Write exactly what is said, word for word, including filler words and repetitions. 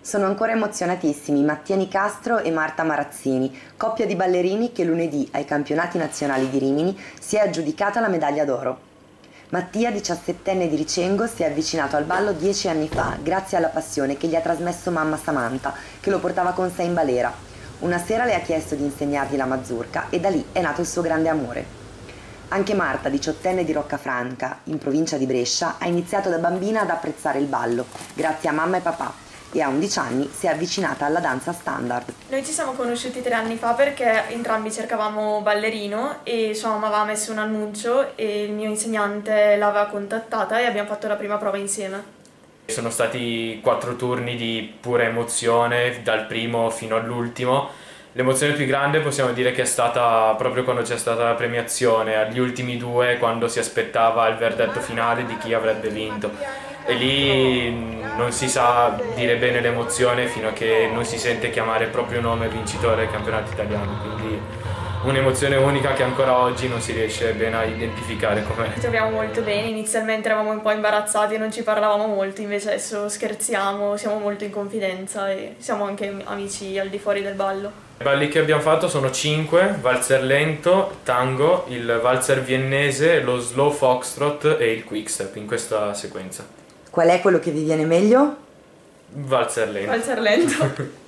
Sono ancora emozionatissimi Mattia Nicastro e Marta Marazzini, coppia di ballerini che lunedì ai campionati nazionali di Rimini si è aggiudicata la medaglia d'oro. Mattia, diciassettenne di Ricengo, si è avvicinato al ballo dieci anni fa grazie alla passione che gli ha trasmesso mamma Samantha, che lo portava con sé in balera. Una sera le ha chiesto di insegnargli la mazurka e da lì è nato il suo grande amore. Anche Marta, diciottenne di Roccafranca, in provincia di Brescia, ha iniziato da bambina ad apprezzare il ballo, grazie a mamma e papà, e a undici anni si è avvicinata alla danza standard. Noi ci siamo conosciuti tre anni fa perché entrambi cercavamo ballerino e sua mamma aveva messo un annuncio e il mio insegnante l'aveva contattata e abbiamo fatto la prima prova insieme. Sono stati quattro turni di pura emozione, dal primo fino all'ultimo. L'emozione più grande possiamo dire che è stata proprio quando c'è stata la premiazione, agli ultimi due, quando si aspettava il verdetto finale di chi avrebbe vinto. E lì non si sa dire bene l'emozione fino a che non si sente chiamare il proprio nome vincitore del campionato italiano, quindi un'emozione unica che ancora oggi non si riesce bene a identificare com'è. Ci troviamo molto bene, inizialmente eravamo un po' imbarazzati e non ci parlavamo molto, invece adesso scherziamo, siamo molto in confidenza e siamo anche amici al di fuori del ballo. I balli che abbiamo fatto sono cinque: valzer lento, tango, il valzer viennese, lo slow foxtrot e il quickstep in questa sequenza. Qual è quello che vi viene meglio? Valzer lento. Valzer lento.